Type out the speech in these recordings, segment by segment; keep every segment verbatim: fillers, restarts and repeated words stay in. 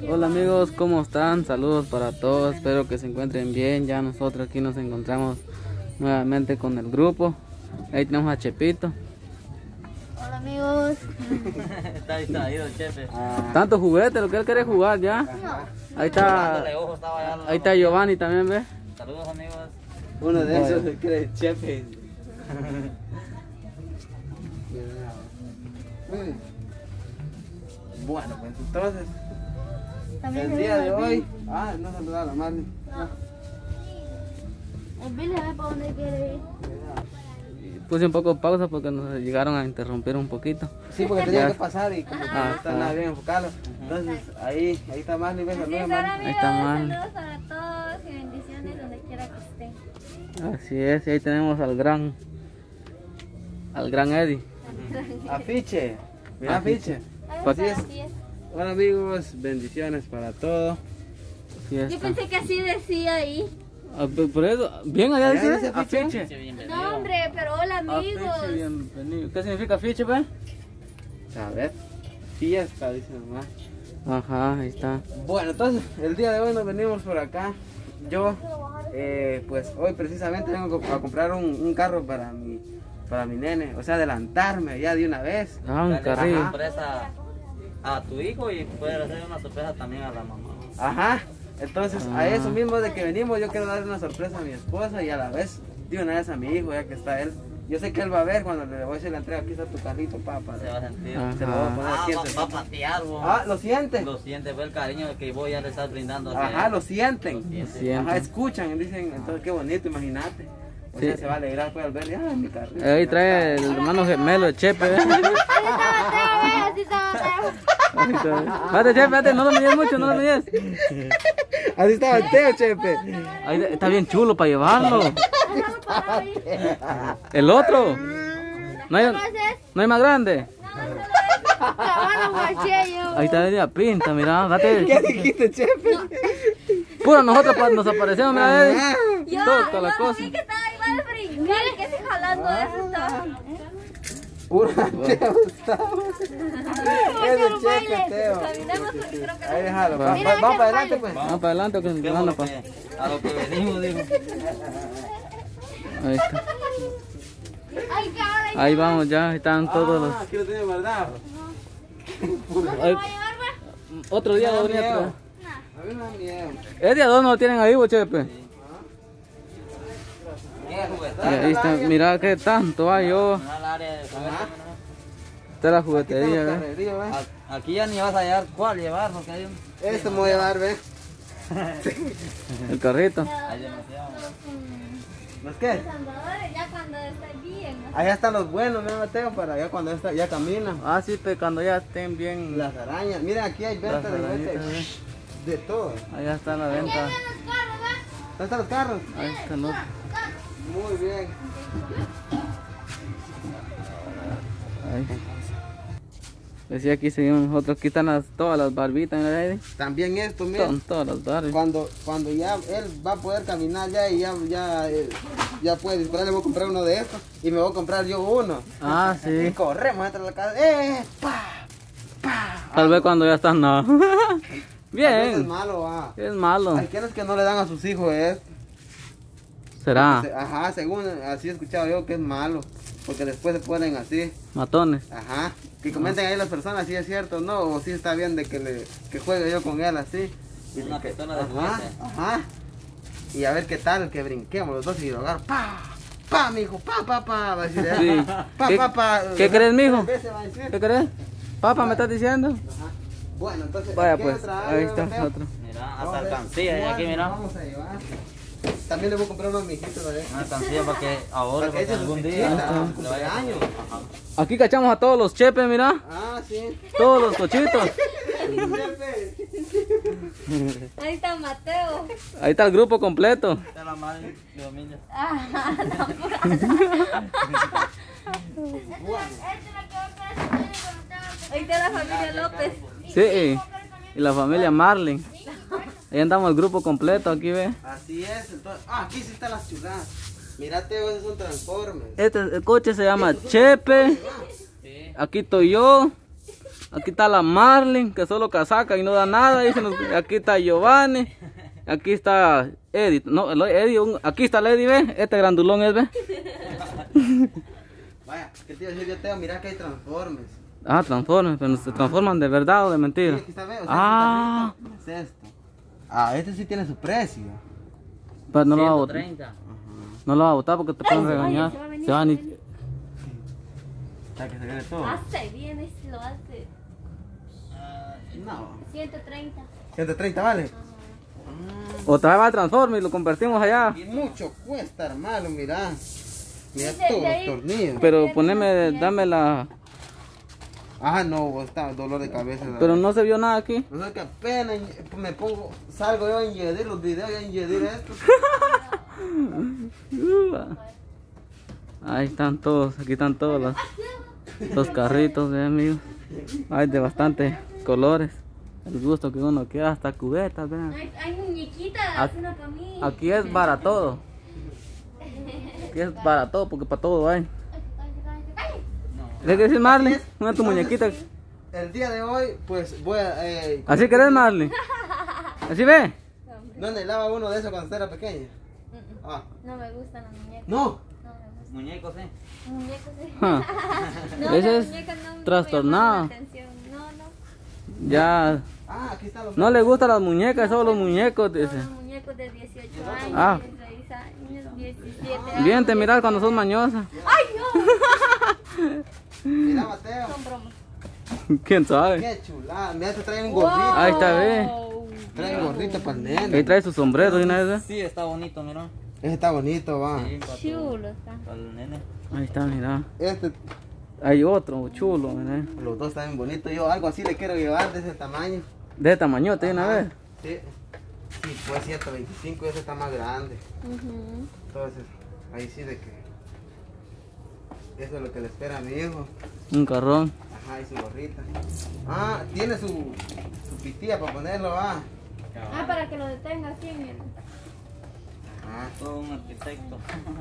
Hola amigos, ¿cómo están? Saludos para todos, espero que se encuentren bien. Ya nosotros aquí nos encontramos nuevamente con el grupo. Ahí tenemos a Chepito. Hola amigos. Está distraído el Chepe. Ah. Tanto juguete, lo que él quiere jugar ya. No. Ahí está, ahí está Giovanni también, ¿ves? Saludos amigos. Uno de esos se cree Chepe. Bueno, pues entonces, También el se día ve de el hoy, Billy. ah, no saludaba a la Marley. El Billy sabe para dónde quiere ir. Puse un poco de pausa porque nos llegaron a interrumpir un poquito. Sí, porque tenía que pasar y como que Ah, no está nada bien enfocado. Entonces, ahí, ahí está Marley, ves, Así saluda es, a hola Marley. Ahí amigos, está Marley. saludos para todos y bendiciones donde quiera que estén. Así es, y ahí tenemos al gran, al gran Eddie. Afiche, mira afiche. Pues Así es. así es. Hola amigos, bendiciones para todos. Así Yo está. pensé que así decía ahí. Ah, por por eso, bien allá Allá dice dice afiche. afiche. Bienvenido. No hombre, pero hola amigos. Afiche, bienvenido. ¿Qué significa afiche, pues? A ver, fiesta, dice mamá. Ajá, ahí está. Bueno, entonces, el día de hoy nos venimos por acá. Yo, eh, pues hoy precisamente vengo a comprar un, un carro para mi, para mi nene. O sea, adelantarme ya de una vez. Ah, un Dale una carrillo. sorpresa a tu hijo y puedes hacer una sorpresa también a la mamá. Ajá. Entonces, a Ah. eso mismo de que venimos, yo quiero darle una sorpresa a mi esposa y a la vez de una vez a mi hijo, ya que está él. Yo sé que él va a ver cuando le voy a hacer la entrega. Aquí está tu carrito, papá. Se va a sentir. Ajá. Se lo voy a poner Ah, aquí. va, en su- va a patear, vos. Ah, ¿lo siente? Lo siente, ve el cariño que vos ya le estás brindando hacia Ajá, él. lo sienten. Lo siente. Sienten. Ajá, escuchan, dicen, entonces qué bonito, imagínate. O Sí. sea, se va a alegrar pues al verle, ay, mi carrito. Ahí trae el hermano gemelo de Chepe, ¿ves? Así está Mateo, así está Mateo. Ahí está. Espérate, Chepe, espérate, no lo mides mucho, no lo mides. Así estaba el Teo, Chepe. Ahí está bien chulo para llevarlo. El otro. No hay, no hay más grande. Cabano guachillo. Ahí está media pinta, mira, date. ¿Qué dijiste, Chepe? Puro nosotros pa- nos aparecemos, mira, Eddie. Yo, Toda la yo cosa. vi que estaba igual a brincar y que se jalando de eso estaba. Pura Teo estaba. Es el Chepe, Teo. Caminemos porque creo que Ahí déjalo, Va. va, Mira, va, vamos que para adelante pues. Vamos para adelante que nos Vemos anda lo pa. que- a lo que venimos, digo. Ahí está. Ay, que ahora ya Ahí vamos ya, ahí están todos los. Ah, aquí lo tiene guardado. no me Ahí- voy a llevar, va. Otro día Me va da a venir miedo. atrás. A mí me da miedo. Eddie, ¿a dónde lo tienen ahí, vos, Chepe? ¿Qué es Y juguete? ahí está, mira qué tanto hay yo. Mira el área de juguete, Ajá. mira. Está la Aquí juguetería, tengo ¿ves? carrerío, ¿ves? A- Aquí ya ni vas a hallar cuál llevar porque hay un... Este me voy a llevar, ¿ves? El carrito. Hay demasiado. ¿Los qué? Andadores, ya cuando esté bien. ¿no? Allá están los buenos, ¿no, Mateo? Para allá cuando está, ya caminan. Ah, sí, pero cuando ya estén bien. Las arañas. Miren, aquí hay venta Las de arañitas, juguetes. ¿ves? De todo. Allá está la venta. Los carros, ¿va? ¿Dónde están los carros? Ahí están los. Muy bien. Ahí. Pues sí, aquí seguimos nosotros. Aquí están las, todas las barbitas, mira, Eddie. También esto, miren. Son todas las barbitas. Cuando, cuando ya él va a poder caminar ya y ya, ya, eh, ya puede disparar, le voy a comprar uno de estos y me voy a comprar yo uno. Ah, Y sí. corremos entre la casa. ¡Eh! ¡Pa! ¡Pa! Tal vez cuando ya están, no. A veces es Bien. malo, va. Es malo. Hay quienes que no le dan a sus hijos esto. Será. Ajá, según así he escuchado yo que es malo. Porque después se ponen así. Matones. Ajá. Que comenten ahí las personas si es cierto o no. O si está bien de que le que juegue yo con él así. Y Una que- pistola de ajá, juguete. ajá. Y a ver qué tal, que brinquemos los dos y jugar. ¡Pa! ¡Pa, mijo! ¡Pa, pa, pa! Va a decir él. Sí. ¡Pa, ¿Qué- pa, pa! qué crees, mijo? Tres veces va a decir. ¿Qué crees? Papá, ¿me estás diciendo? Ajá. Bueno, entonces. Vaya aquí pues, otra ahí área, está Mateo. otro. Mira, Vamos a hasta ver alcancía ya aquí, cuál mira. Vamos a llevar. También le voy a comprar unos mijitos, ¿verdad? Una alcancía para que ahora, Para que porque ese algún se día quita, le su vaya a- cumpleaños. Ajá. Aquí cachamos a todos los chepes, mira. Ah, sí. Todos los cochitos. Ahí está Mateo. Ahí está el grupo completo. Esta es la madre de Domingo. Ah, no, ahí está la familia López. Sí. Y la familia Marlin. Ahí andamos el grupo completo, aquí ve. Así es, entonces. Ah, aquí sí están las chuladas. Mírate, esos son transformes. Este el coche se llama Chepe. Sí. Aquí estoy yo. Aquí está la Marlin, que solo casaca y no da nada. Dicen, aquí está Giovanni. Aquí está Eddie. No, el Eddie, un- aquí está el Eddie, ¿ve? Este grandulón es, ¿ve? Vaya, ¿qué te iba a decir yo, Teo? Mira que hay transformes. Ah, transforman, pero se transforman de verdad o de Sí, mentira. aquí está, ve, o sea, Ah, aquí está rico. Es esto. Ah, este sí tiene su precio. pero no lo va a botar. ciento treinta. No lo va a botar porque te pueden se vaya, regañar. se va a venir, Se van se y... va a venir. Para que se gane todo. Hace bien, este lo hace. No. ciento treinta. ciento treinta vale. Otra vez va al transforme y lo convertimos allá. Y mucho cuesta armarlo, mira. Mira Sí, de- todos de los ahí- tornillos. Pero poneme, dame la... Ah, no, está dolor de cabeza. Pero no se vio nada aquí. O sea que apenas me pongo, salgo yo a enyedir los videos y a enyedir esto. Ahí están todos, aquí están todos los, los carritos, ¿eh, amigos? Hay de bastantes colores. El gusto que uno quiera, hasta cubetas, vean. Hay, hay muñequitas, Aquí- una para mí. Aquí es para todo. Aquí es para todo, porque para todo hay. ¿Qué quieres decir, Marley? Una tu muñequita. El día de hoy, pues voy a. Eh, ¿Así querés, Marley? ¿Así ve? ¿Dónde lava uno de esos cuando usted era pequeña? Ah, No me gustan las muñecas. no. No me gustan. Muñecos, ¿eh? Muñecas, sí. Ja. No, Ese las es muñecas no- no me trastornado. llaman la atención. No, no. Ya. Ah, aquí están los. No le gustan las muñecas, solo los muñecos, dice. Son los muñecos de dieciocho años, Ah. dieciséis años, diecisiete años. Bien, te miras cuando sos mañosa. ¡Ay, no! Mira, Mateo. Son bromas. ¿Quién sabe? Qué chulada. Mira, te trae un gorrito. Ahí está, ve. Trae un gorrito para el nene. Ahí trae su sombrero y una vez. Sí, está bonito, mira. Ese está bonito, va. Sí, para tu- Chulo está. para el nene. Ahí está, mira. Este, Hay otro chulo, mira. los dos están bien bonitos. Yo algo así le quiero llevar de ese tamaño. De tamañote una Ajá. vez. Sí. Sí, pues ciento veinticinco, ese está más grande. Ujú. Entonces, ahí sí de que. Eso es lo que le espera a mi hijo. Un carrón. Ajá, y su gorrita. Ah, tiene su, su pitilla para ponerlo, va. Ah, para que lo detenga aquí, mira. Ah, Todo un arquitecto.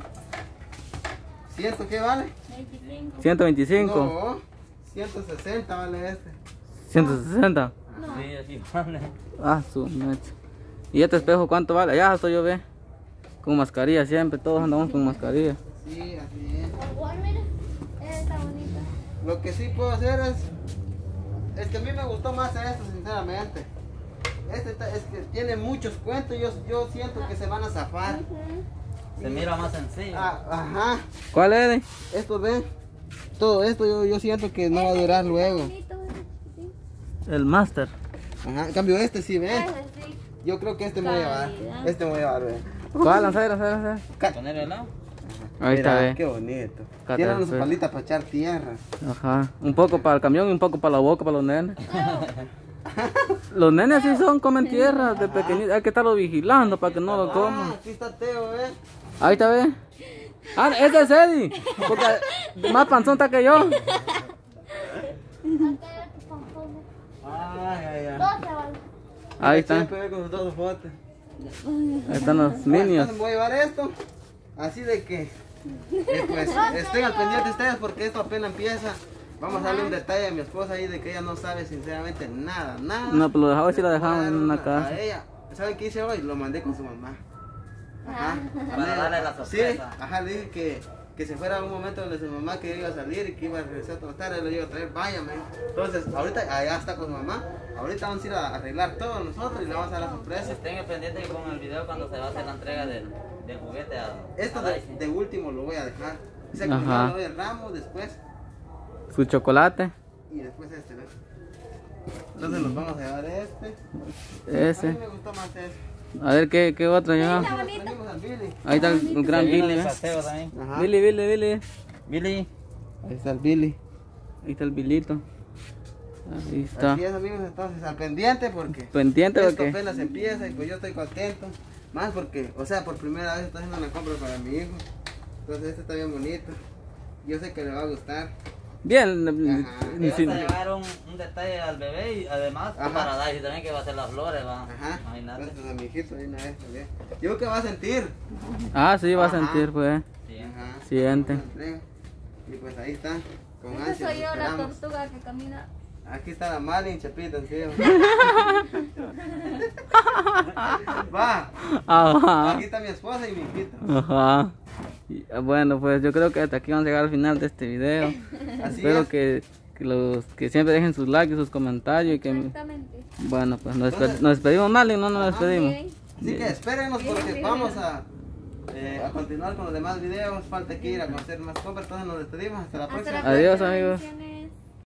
¿ciento qué vale? veinticinco. ciento veinticinco. No, ciento sesenta vale este. ciento sesenta. Sí, así vale. Ah, su mecha. ¿Y este espejo cuánto vale? Allá estoy yo, ve. Con mascarilla siempre, todos andamos con mascarilla. Sí, así es. Igual, mira. Esa está bonita. Lo que sí puedo hacer es. Es que a mí me gustó más esto, sinceramente. Este está- es que tiene muchos cuentos, yo, yo siento que se van a zafar. Se mira más sencillo. Ah, ajá, ¿Cuál es? esto ven, todo esto yo, yo siento que no va a durar luego. Bonito, sí. El Master. Ajá, en cambio este sí ven, Ese sí. yo creo que este me voy a llevar, Calidad. este me voy a llevar, ven. ¿Cuál? Lanzar, lanzar, lanzar. Ca- Ponerlo al lado. Ahí está, Mira, ve. qué bonito. Caterpillar. Tiene unas palitas para echar tierra. Ajá. Un poco para el camión y un poco para la boca, para los nenes. Los nenes sí son, comen tierra de pequeñitos. Hay que estarlo vigilando para que no lo Ah, coman. aquí está Teo, ven. Ahí está, ve. Ah, ese es Eddie. Porque más panzón está que yo. Acá era tu pompón. Ay, ay, ay. doce vale. Ahí están. Siempre ve con sus dos fotos. Ahí están los Bueno, minions. entonces voy a llevar esto, así de que, eh, pues, estén al pendiente ustedes porque esto apenas empieza. Vamos a darle un detalle a mi esposa ahí de que ella no sabe sinceramente nada, nada. No, pero lo dejaba si la Le dejaban voy a en dar una casa. A ella, ¿saben qué hice hoy? Lo mandé con su mamá. Ajá. Para darle la Sí, sorpresa. ajá, le dije que, que se fuera a un momento donde su mamá que iba a salir y que iba a regresar a tarde, le iba a traer, váyame. Entonces, ahorita allá está con su mamá. Ahorita vamos a ir a arreglar todo nosotros y le vamos a dar la sorpresa. Estén pendientes con el video cuando se va a hacer la entrega del, del juguete a, Esto a de, Daisy. de último lo voy a dejar. O sea, que Ajá. primero le doy el ramo, después Su chocolate. y después este, ¿ves? Entonces nos vamos a llevar este. A Ese. mí me gustó más este. A ver qué, qué otro lleva. Está bonito. Trajimos al Billy. Ahí está el, el gran Se vino Billy, de ¿ves? paseo también. Ajá. Billy, Billy, Billy. Billy. Ahí está el Billy. Ahí está el Bilito. Ahí está. Así es, amigos, entonces al pendiente porque Pendiente esto porque. apenas empieza y pues yo estoy contento. Más porque, o sea, por primera vez estoy haciendo una compra para mi hijo. Entonces este está bien bonito. Yo sé que le va a gustar. Bien. Ajá. Le sí. vas a llevar un, un detalle al bebé y además Ajá. para Daisy también que va a hacer las flores, va. Ajá. Imagínate. Entonces a mi hijito de una vez también. Yo creo que va a sentir. Ah, sí, va a Ajá. sentir, pues. Sí. Ajá. Siente. Y pues ahí está. Con Esa ansia. soy yo, la esperamos. tortuga que camina. Aquí está la Malin, Chapita, encima. Va. Ajá. Aquí está mi esposa y mi hijita. Ajá. Y, bueno, pues yo creo que hasta aquí vamos a llegar al final de este video. Así Espero es. que, que los que siempre dejen sus likes y sus comentarios y que Exactamente. bueno, pues nos, despe- nos despedimos, Malin, no nos despedimos. Bien. Así que espérenos porque vamos a, eh, a continuar con los demás videos. Falta que ir a conocer más compras. Entonces nos despedimos. Hasta la Hasta próxima. la Adiós, próxima, amigos. bendiciones.